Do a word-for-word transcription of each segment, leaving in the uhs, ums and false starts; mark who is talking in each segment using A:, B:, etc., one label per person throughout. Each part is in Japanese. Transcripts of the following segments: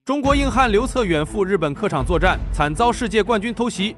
A: 中国硬汉刘策远赴日本客场作战，惨遭世界冠军偷袭，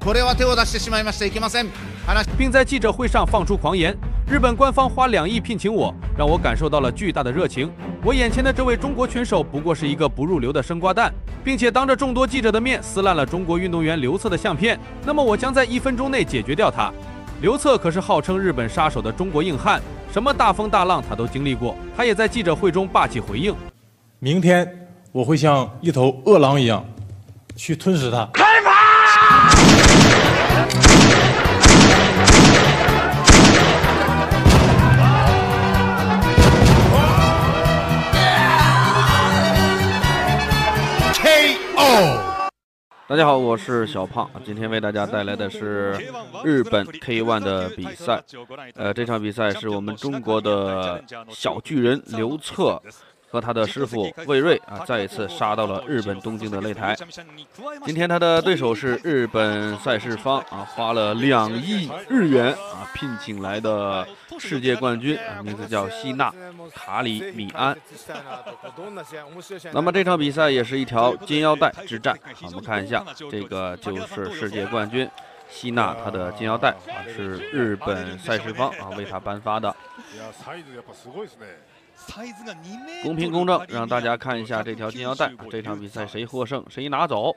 A: 并在记者会上放出狂言：日本官方花两亿聘请我，让我感受到了巨大的热情。我眼前的这位中国拳手不过是一个不入流的生瓜蛋，并且当着众多记者的面撕烂了中国运动员刘策的相片。那么我将在一分钟内解决掉他。刘策可是号称日本杀手的中国硬汉，什么大风大浪他都经历过。他也在记者会中霸气回应：
B: 明天我会像一头饿狼一样去吞噬它。
C: 开炮！
A: 大家好，我是小胖，今天为大家带来的是日本 K 一 的比赛。呃，这场比赛是我们中国的小巨人刘策和他的师傅魏睿啊，再一次杀到了日本东京的擂台。今天他的对手是日本赛事方啊，花了两亿日元啊聘请来的世界冠军啊，名字叫希纳卡里米安。那么这场比赛也是一条金腰带之战。好，我们看一下，这个就是世界冠军希纳，他的金腰带啊是日本赛事方啊为他颁发的。公平公正，让大家看一下这条金腰带，这场比赛谁获胜谁拿走。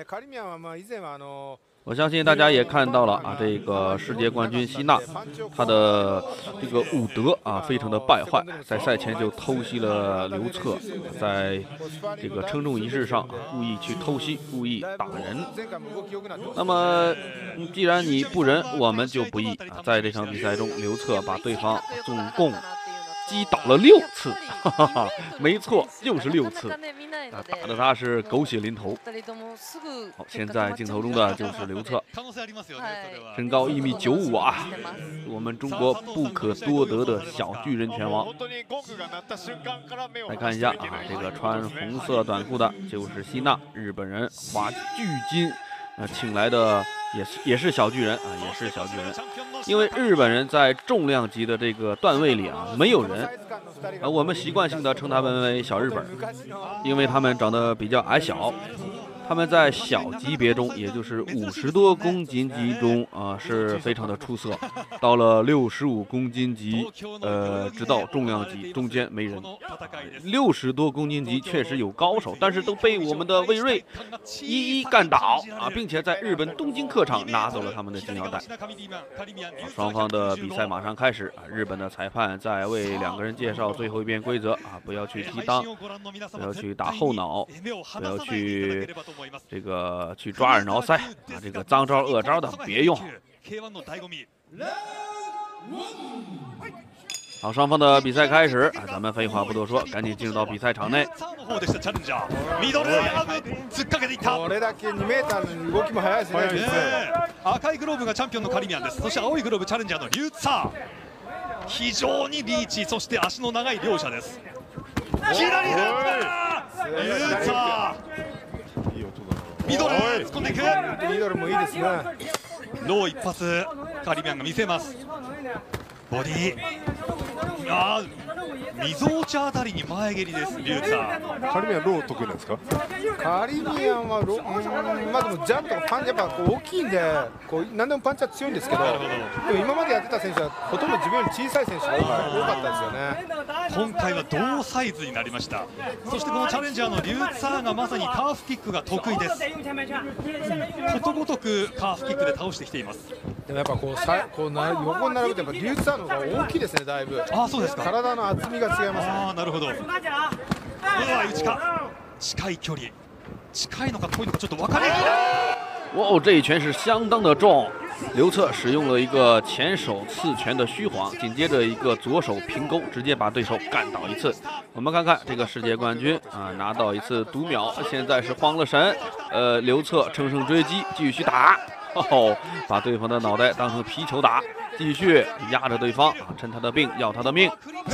A: 我相信大家也看到了啊，这个世界冠军希纳，他的这个武德啊非常的败坏，在赛前就偷袭了刘策，在这个称重仪式上啊故意去偷袭，故意打人。那么既然你不仁，我们就不义啊！在这场比赛中，刘策把对方总共击倒了六次，哈哈，没错，就是六次，啊，打得他是狗血淋头。好，现在镜头中的就是刘策，身高一米九五啊，我们中国不可多得的小巨人拳王。来看一下啊，这个穿红色短裤的就是希纳，日本人花巨金呃请来的。也是也是小巨人啊，也是小巨人，因为日本人在重量级的这个段位里啊没有人，啊我们习惯性的称他们为小日本，因为他们长得比较矮小。他们在小级别中，也就是五十多公斤级中啊、呃，是非常的出色。到了六十五公斤级，呃，直到重量级中间没人。六十多公斤级确实有高手，但是都被我们的魏睿一一干倒啊，并且在日本东京客场拿走了他们的金腰带。双方的比赛马上开始啊，日本的裁判在为两个人介绍最后一遍规则啊，不要去踢裆，不要去打后脑，不要去。这个去抓耳挠腮啊，这个脏招恶招的别用。好，双方的比赛开始啊，咱们废话不多说，赶紧进入到比赛场内。
D: 赤いグローブがチャンピオンのカリミアンです。そして青いグローブチャレンジャーのリュウツァー。非常にリーチ、そして足の長い両者です。左フック、リュウツァー。ミドル突っ込んでいく。ミドルもいいですね。ロー一発カリビアンが見せます。ボディあーみぞおちあたりに前蹴りです。リュウツァー。
E: カリビアンロー得意なんですか？カリビアンはロー、まあでもジャンプとかパンチやっぱこう大きいんで、こう何でもパンチは強いんですけど、でも今までやってた選手はほとんど自分より小さい選手が多かったですよね。
D: 今回は同サイズになりました。そしてこのチャレンジャーのリュウツァーがまさにカーフキックが得意です。ことごとくカーフキックで倒してきています。
E: でもやっぱこうさこうな横に並ぶとやっぱリュウツァーの方が大きいですね、だいぶ。
D: あ、そうですか。
E: 体の厚みが違いますね。
D: あ、なるほど。うわ、内か近い距離、近いのか遠いのかちょっと分かれる。
A: 哇哦，这一拳是相当的重。刘策使用了一个前手刺拳的虚晃，紧接着一个左手平勾，直接把对手干倒一次。我们看看这个世界冠军啊，拿到一次读秒，现在是慌了神。呃，刘策乘胜追击，继续打，哦，把对方的脑袋当成皮球打，继续压着对方啊，趁他的病要他的命。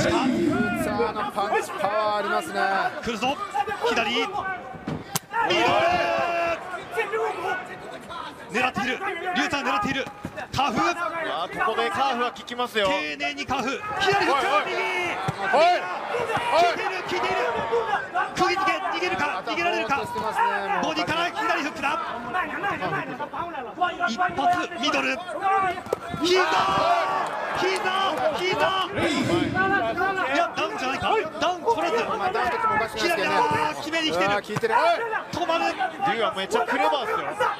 D: 来るぞ、左。狙っている、リュウツァー狙っている。 カーフ。
C: あここでカーフは効きますよ。
D: 丁寧にカーフ。左フック右。効いている効いている。釘付け逃げるか逃げられるか。ボディから左フックだ。一発ミドル。膝膝膝。いやダウンじゃないか。ダウン取らず。左だ。決めに来てる。止まる。
C: デューはめっちゃクレバーですよ。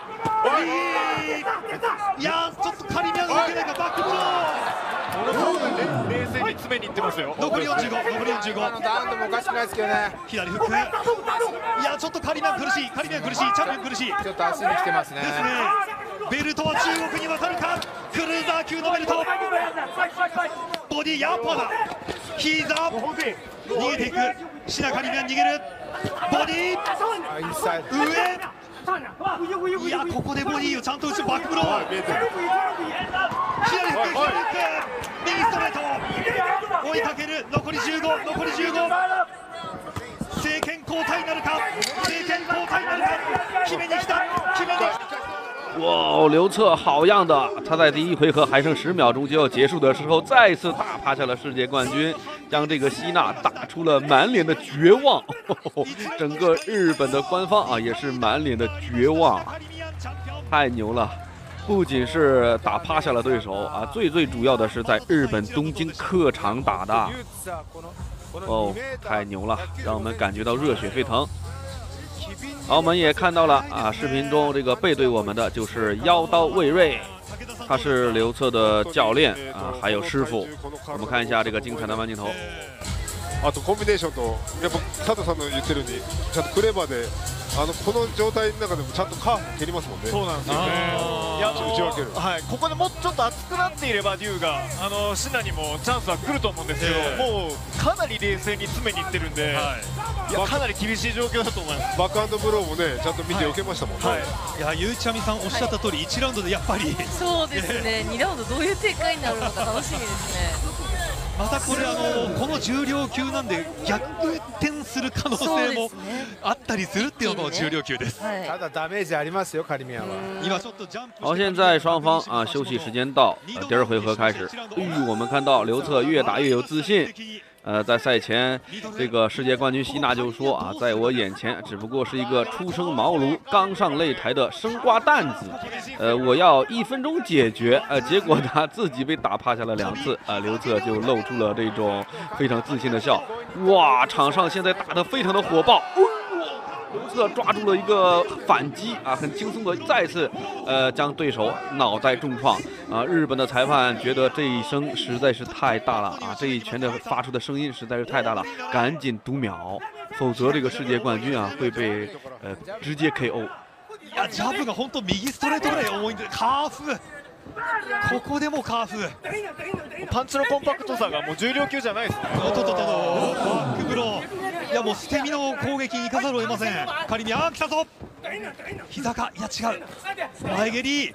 D: いやちょっとカリミアが受けないか。バックブロ
C: ー。冷静に詰めに行ってますよ。
D: 残りよんじゅうご残りよんじゅうご。
E: ダウンでもおかしくないですけどね。
D: 左フック。いやちょっとカリミア苦しい。カリミア苦しい。チャンピオン苦しい。
E: ちょっと足に来てますね。
D: ですね。ベルトは中国に渡るか。クルーザー級のベルト。ボディヤッパだ。膝逃げていく。シナカリミアン逃げる。ボディ上。いやここでボディをちゃんと打つ。バックブロー。左フック左フック右ストレート。追いかける。残りじゅうご残りじゅうご。政権交代なるか。政権交代なるか。決めに来た決めに来た。
A: 哇，刘策好样的！他在第一回合还剩十秒钟就要结束的时候，再次打趴下了世界冠军，将这个希娜打出了满脸的绝望。呵呵整个日本的官方啊也是满脸的绝望，太牛了！不仅是打趴下了对手啊，最最主要的是在日本东京客场打的。哦，太牛了，让我们感觉到热血沸腾。好，我们也看到了啊，视频中这个背对我们的就是妖刀卫瑞，他是刘策的教练啊，还有师傅。我们看一下这个精彩的慢镜头。
F: あとコンビネーションとやっぱ佐藤さんの言ってるようにちゃんとクレバーであのこの状態の中でもちゃんとカーフ蹴りますもんね。
C: そうなんですよね。いやあのはいここでもうちょっと熱くなっていればデューがあのシナにもチャンスは来ると思うんですけど、えー、もうかなり冷静に詰めにいってるんで、はい、いやかなり厳しい状況だと思います。
F: バックハンドブローもねちゃんと見て受けましたもんね。
D: はいはい、いやゆうちゃみさんおっしゃった通りいちラウンドでやっぱり
G: そうですねにラウンドどういう展開になるのか楽しみですね。
D: またこれあのこの重量級なんで逆転する可能性もあったりするっていうのも重量級です。
E: ただダメージありますよカリミアは。
A: 好，现在双方啊休息时间到，呃、第二回合开始。哎，我们看到刘策越打越有自信。呃，在赛前，这个世界冠军希娜就说啊，在我眼前只不过是一个初生茅庐、刚上擂台的生瓜蛋子，呃，我要一分钟解决。呃，结果他自己被打趴下了两次，啊、呃，刘策就露出了这种非常自信的笑。哇，场上现在打得非常的火爆。刘策抓住了一个反击啊，很轻松的再次呃将对手脑袋重创啊！日本的裁判觉得这一声实在是太大了啊，这一拳的发出的声音实在是太大了，赶紧读秒，否则这个世界冠军啊会被呃直接 K O。
D: いやジャブが本当右ストレートぐらい重いんでカーフ。ここでもカーフ。
C: パンチのコンパクトさがもう重量級じゃないですね。
D: おっとっとっとバックブロー。いやもう捨て身の攻撃に行かざるを得ません。カリミアン来たぞ。膝かいや違う。前蹴り。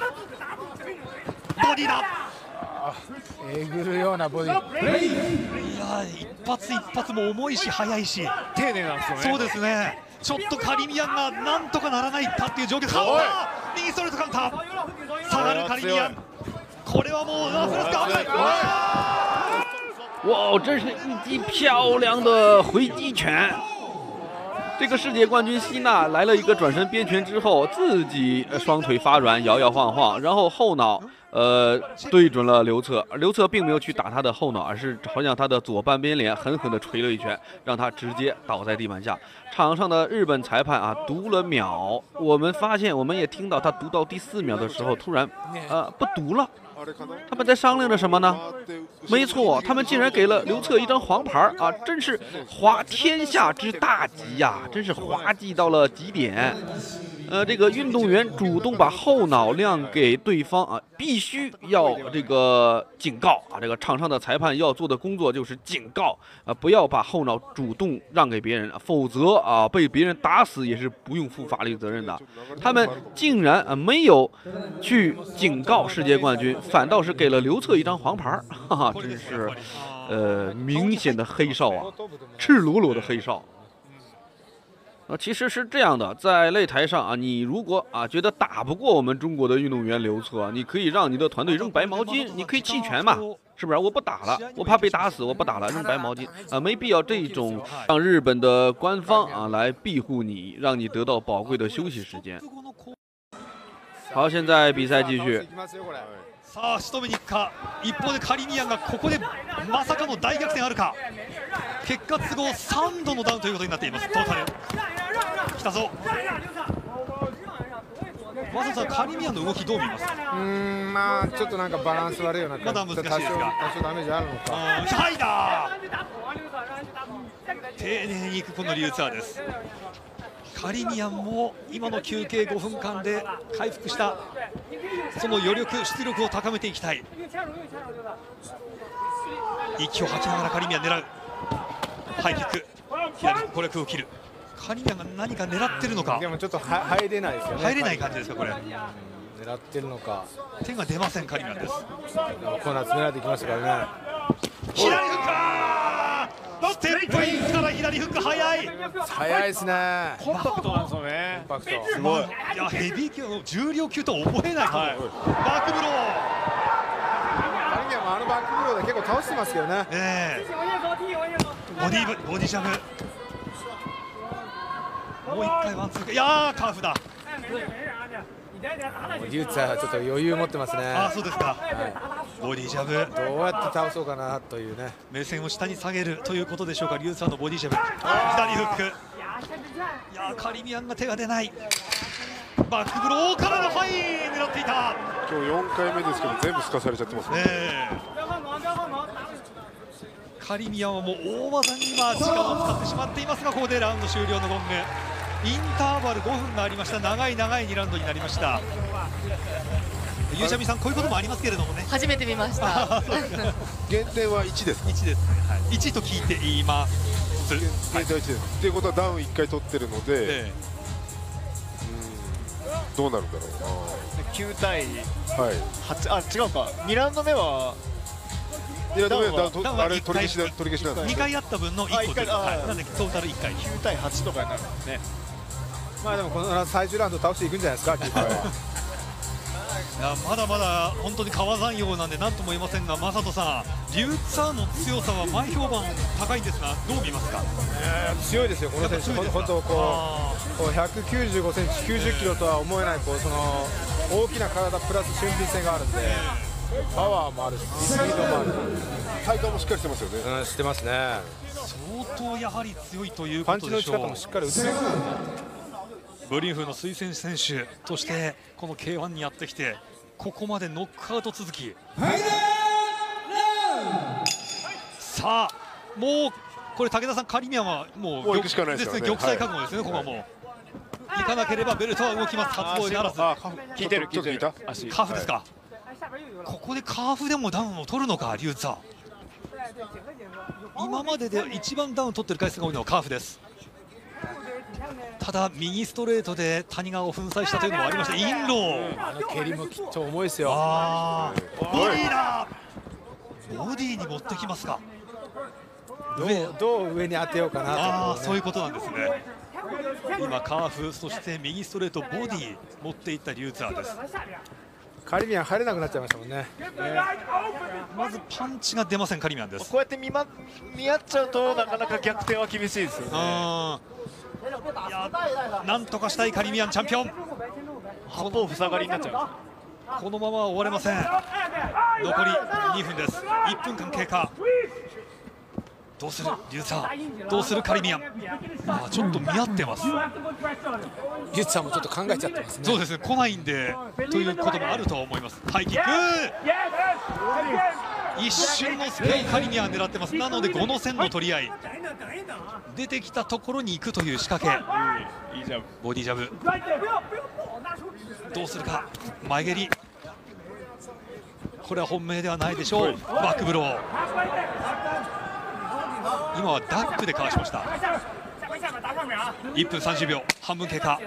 D: ボディだ。
E: えぐるようなボディ。
D: いや一発一発も重いし速いし
C: 丁寧なんですよね。
D: そうですね。ちょっとカリミアンがなんとかならないかっていう状況。カウンター右ストレートカウンター下がるカリミアン。これはもうラストですか。
A: 哇，真是一击漂亮的回击拳！这个世界冠军希娜来了一个转身边拳之后，自己双腿发软，摇摇晃晃，然后后脑呃对准了刘策，刘策并没有去打他的后脑，而是朝向他的左半边脸狠狠地捶了一拳，让他直接倒在地板下。场上的日本裁判啊读了秒，我们发现我们也听到他读到第四秒的时候，突然呃不读了。他们在商量着什么呢？没错，他们竟然给了刘策一张黄牌啊！真是滑天下之大稽呀、啊，真是滑稽到了极点。呃，这个运动员主动把后脑让给对方啊，必须要这个警告啊！这个场上的裁判要做的工作就是警告啊，不要把后脑主动让给别人，否则啊被别人打死也是不用负法律责任的。他们竟然啊没有去警告世界冠军，反倒是给了刘策一张黄牌，哈哈，真是呃明显的黑哨啊，赤裸裸的黑哨。 呃，其实是这样的，在擂台上啊，你如果啊觉得打不过我们中国的运动员刘策，你可以让你的团队扔白毛巾，你可以弃权嘛，是不是？我不打了，我怕被打死，我不打了，扔白毛巾啊，没必要这种让日本的官方啊来庇护你，让你得到宝贵的休息时间。好，现在比赛继续。
D: さあ仕留めに行くか。一方でカリミアンがここでまさかの大逆転あるか。結果都合さんどのダウンということになっています。トータル来たぞ。わざわざカリミアンの動きどう見ますか。
E: うーん、まあちょっとなんかバランス悪いような
D: まだ難しいですか。
E: 多少多少ダメージあるのか。
D: はいだ。丁寧にいくこのリューツァーです。カリミアンも今の休憩ごふんかんで回復したその余力出力を高めていきたい。息を吐きながらカリミアン狙う。ハイキック左攻略を切る。カリミアンが何か狙ってるのか。
E: でもちょっとは入れないですよね。
D: 入れない感じですかこれ。
E: 狙ってるのか。
D: 手が出ませんカリミアンです。
E: コーナー詰められてきましたからね。
D: 左フッカーステップインから左フック早い。
E: 早いですね。
C: コンパクトなんですよね。
E: コンパクト。
C: すごい。
D: いやヘビー級の重量級とは思えない、はい、バックブロー。
E: カリミアンもあのバックブローで結構倒してますけどね。
D: ええボディーボディジャブ。もう一回ワンツー。いやーカーフだ。
E: リューツァーはちょっと余裕持ってますね。
D: あ、そうですか。はい、ボディジャブ。
E: どうやって倒そうかなというね。
D: 目線を下に下げるということでしょうか。リューツァーのボディジャブ。左フック。いやーカリミアンが手が出ない。バックブローからのハイ狙っていた。
F: 今日よんかいめですけど全部すかされちゃってますね。
D: カリミアンはもう大技に今時間を使ってしまっていますが、ここでラウンド終了のゴング。インターバルごふんがありました。長い長いにラウンドになりました。ゆうちゃみさん、こういうこともありますけれどもね。
G: 初めて見ました。
F: 減点はいちですか。
D: いちですね。はい、いちと聞いています。
F: 減点はいちです。ということはダウンいっかい取ってるので、ええ、うんどうなるんだろうな。
C: きゅうたいはち、あ、違うか。にラウンド目は。
F: いやダウンはあれ取り消し取り消しなんです。
D: にかいあった分のいっこです。なんでトータルいっかい。
C: きゅうたいはちとかになるんですね。
E: まあでもこの最終ラウンド倒していくんじゃないですか。
D: いやまだまだ本当に川山用なんで何とも言えませんが、正人さん、リューツァーの強さは前評判高いんですがどう見ますか。
E: えー、強いですよこの選手。本当こうこうひゃくきゅうじゅうごセンチきゅうじゅっキロとは思えないこうその大きな体プラス俊敏性があるんで。パワーもあるし、スピードもある。
F: 体幹もしっかりしてますよね。
E: うん、してますね。
D: 相当やはり強いということでしょう。
E: パンチの打ち方もしっかり打てる。
D: ブリンフの推薦選手としてこの ケーワン にやってきて、ここまでノックアウト続き。さあ、もうこれ武田さん、カリミアンはもう
F: もう行くしかないですよね。
D: 玉砕覚悟ですね、ここはもう。行かなければベルトは動きます。初防衛ならず。
C: 聞いてる聞いてる。
D: カーフですか。ここでカーフでもダウンを取るのか、リューツァー。今までで一番ダウン取ってる回数が多いのはカーフです。ただ右ストレートで谷川を粉砕したというのもありました。インロー、
E: あの蹴りもきっと重いですよ。
D: あボディーだ。ボディーに持ってきますか。
E: どうどう上に当てようかなと、ね、
D: ああそういうことなんですね。今カーフ、そして右ストレートボディー持っていったリューツァーです。
E: カリミアン入れなくなっちゃいましたもんね。
D: まずパンチが出ませんカリミアンです。
C: こうやって見ま見合っちゃうとなかなか逆転は厳しいですよね。
D: いやなんとかしたいカリミアンチャンピオン。
C: 八方塞がりになっちゃ
D: う。このまま終われません。残りにふんです。いっぷんかん経過。どうするリューツァー、どうするカリミアン。ああちょっと見合ってます。リュ
E: ーツァーもちょっと考えちゃってますね。
D: そうですね、来ないんでということもあるとは思います。ハイキック、一瞬のスペインカリミアン狙ってます。なのでごの線の取り合い、出てきたところに行くという仕掛け。
C: いいジャブ、
D: ボディジャブ、どうするか。前蹴り、これは本命ではないでしょう。バックブロー、今はダックでかわしました。いっぷんさんじゅうびょう、半分経過。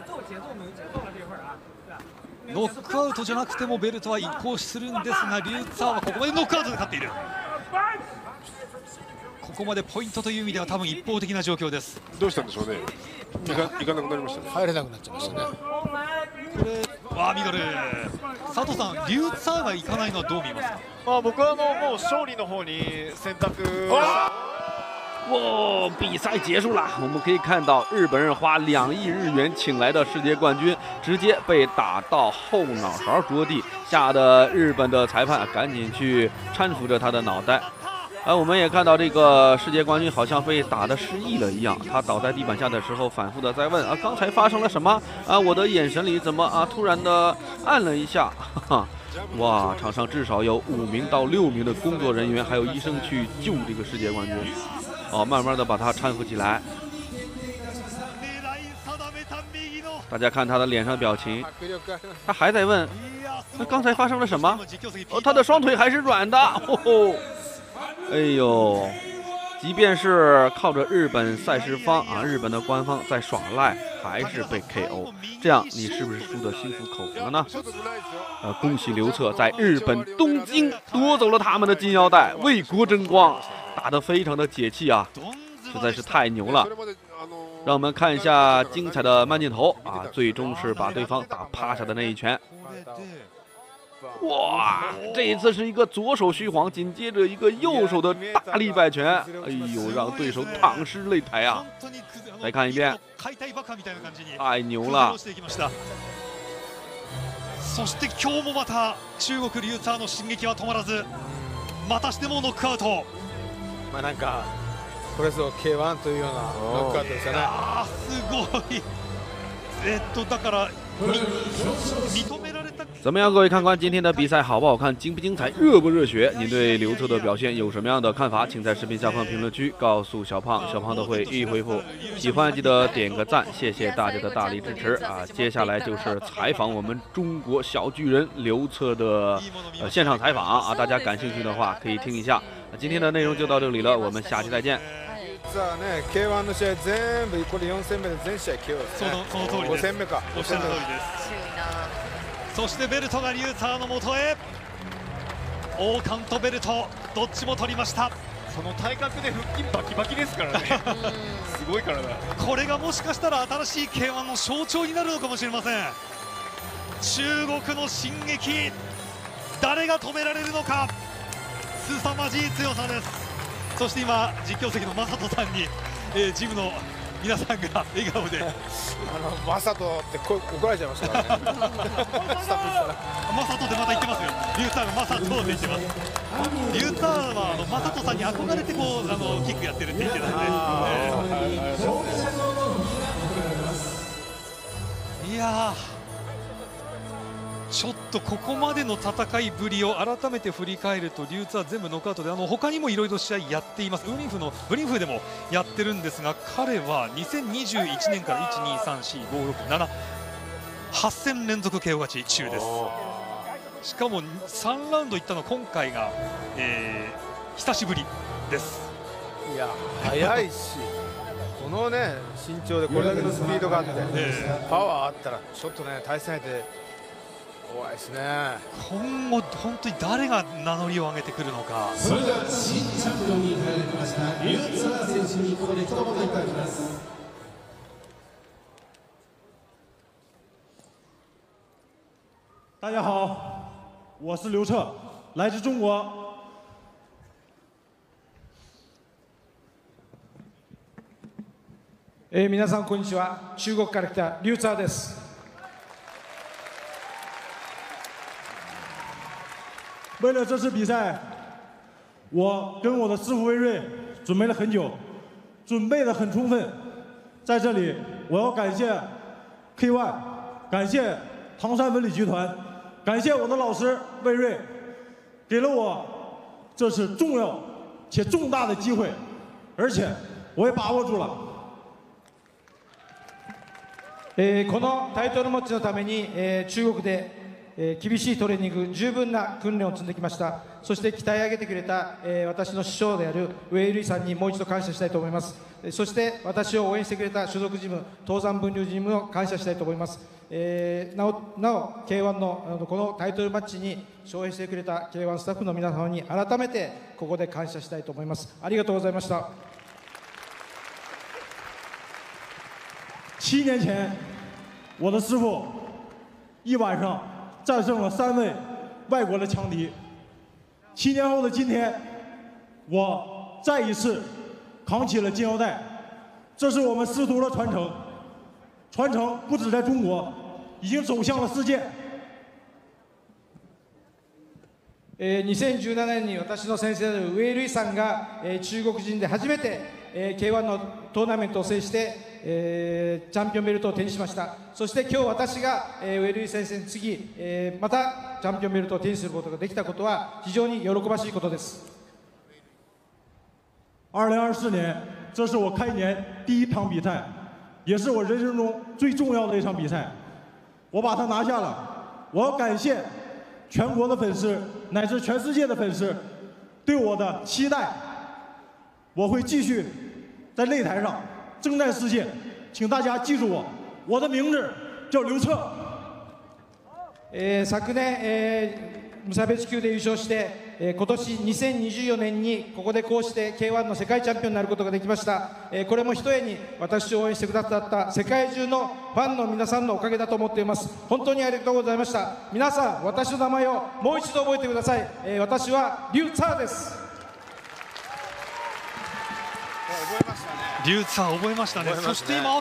D: ノックアウトじゃなくてもベルトは移行するんですが、リューツァーはここまでノックアウトで勝っている。ここまでポイントという意味では多分一方的な状況です。
F: どうしたんでしょうね。いかいかなくなりましたね。
E: 入れなくなっちゃいましたね。
D: これわあミドル。佐藤さん、リューツァーがいかないのはどう見ますか？
C: まあ僕はあのもう勝利の方に選択。
A: 哇！比赛结束了，我们可以看到日本人花两亿日元请来的世界冠军，直接被打到后脑勺着地，吓得日本的裁判赶紧去搀扶着他的脑袋。而我们也看到这个世界冠军好像被打得失忆了一样，他倒在地板下的时候，反复的在问啊，刚才发生了什么啊？我的眼神里怎么啊突然的暗了一下？哈哈。哇，场上至少有五名到六名的工作人员，还有医生去救这个世界冠军。哦，慢慢的把他搀扶起来。大家看他的脸上表情，他还在问，那刚才发生了什么？哦，他的双腿还是软的。吼吼，哎呦，即便是靠着日本赛事方啊，日本的官方在耍赖，还是被 K O。这样你是不是输得心服口服了呢？呃，恭喜刘策在日本东京夺走了他们的金腰带，为国争光。打得非常的解气啊，实在是太牛了！让我们看一下精彩的慢镜头啊，最终是把对方打趴下的那一拳。哇，这一次是一个左手虚晃，紧接着一个右手的大力摆拳，哎呦，让对手躺尸擂台啊！再看一遍，太牛了！
D: そして今日もまた中国リューツァーの進撃は止まらず、またしてもノックアウト。
E: まあなんかこれぞ ケーワン というようなノックアウトですよね。
D: あーすごい。えっとだから認められた。
A: 怎么样，各位看官，今天的比赛好不好看，精不精彩，热不热血？您对刘策的表现有什么样的看法？请在视频下方评论区告诉小胖，小胖都会一一回复。喜欢记得点个赞，谢谢大家的大力支持啊！接下来就是采访我们中国小巨人刘策的呃现场采访啊，大家感兴趣的话可以听一下。今天的内容就到这里了，我们下期再见。
E: 実はね、ケーワン の試合全部これよん戦目で全試合 ケーオー ですね。
D: そのその通りです。
E: ご戦目か。
D: おっしゃる通りです。そしてベルトがリューツァーの元へ。王冠とベルトどっちも取りました。
C: その体格で腹筋バキバキですからね。すごいからだ。
D: これがもしかしたら新しい ケーワン の象徴になるのかもしれません。中国の進撃、誰が止められるのか。凄まじい強さです。そして今実況席の正人さんに、えー、ジムの皆さんが笑顔で
E: あのマサトって声怒られちゃいましたからね。スタッフから
D: マサトでまた言ってますよ。リューターがマサトって言ってます。リューターはあのマサトさんに憧れてこうあのキックやってるって言ってたんで、えー、いやーちょっとここまでの戦いぶりを改めて振り返ると、リューツァー全部ノックアウトで、あの他にもいろいろ試合やっています。ウリンフのウリンフでもやってるんですが、彼はにせんにじゅういちねんからいちにさんしごろくななはち戦連続 ケーオー 勝ち中です。しかもさんラウンドいったの今回が、えー、久しぶりです。
E: いや速いし、このね身長でこれだけのスピードがあって、えー、パワーあったらちょっとね対戦相手怖いですね。
D: 今後本当に誰が名乗りを上げてくるのか。
H: それでは新チャンピオンに入りましたリューツァー選手にここで一言いただきます。
B: 大家好，我是刘策，来自中国。
I: えー、皆さんこんにちは。中国から来たリューツァーです。
B: 为了这次比赛，我跟我的师傅威瑞准备了很久，准备的很充分。在这里，我要感谢 K 一，感谢唐山文旅集团，感谢我的老师魏瑞，给了我这次重要且重大的机会，而且我也把握住了。
I: えー、このタイトルマッチのために、えー、中国でえー、厳しいトレーニング、十分な訓練を積んできました。そして鍛え上げてくれた、えー、私の師匠であるウェイ・ルイさんにもう一度感謝したいと思います。 そして私を応援してくれた所属ジム、東山分流ジムを感謝したいと思います。えー、なお、なお ケーワン の, あのこのタイトルマッチに招聘してくれた ケーワン スタッフの皆様に改めてここで感謝したいと思います。ありがとうございました。
B: 七年前，我的师傅一晚上战胜了三位外国的强敌。七年后的今天，我再一次扛起了金腰带，这是我们师徒的传承。传承不止在中国，已经走向了世界。
I: えー、にせんじゅうななねんに私の先生であるウェイ・ルイさんが、えー、中国人で初めて、えー、ケーワン のトーナメントを制して、えー、チャンピオンベルトを手にしました。そして今日私が、えー、ウェイ・ルイ先生に次、えー、またチャンピオンベルトを手にすることができたことは非常に喜ばしいことです。
B: 二零二四年，这是我开年第一场比赛，也是我人生中最重要的一场比赛。我把它拿下了，我要感谢全国的粉丝乃至全世界的粉丝对我的期待。我会继续在擂台上征战世界，请大家记住我，我的名字叫刘彻。
I: えー、昨年、えー無差別級で優勝して、えー、今年にせんにじゅうよねんにここでこうして ケーワン の世界チャンピオンになることができました。えー、これもひとえに私を応援してくださった世界中のファンの皆さんのおかげだと思っています。本当にありがとうございました。皆さん、私の名前をもう一度覚えてください。えー、私はリュウ・ツァーです。
D: リュウ・ツァー覚えましたね。そして今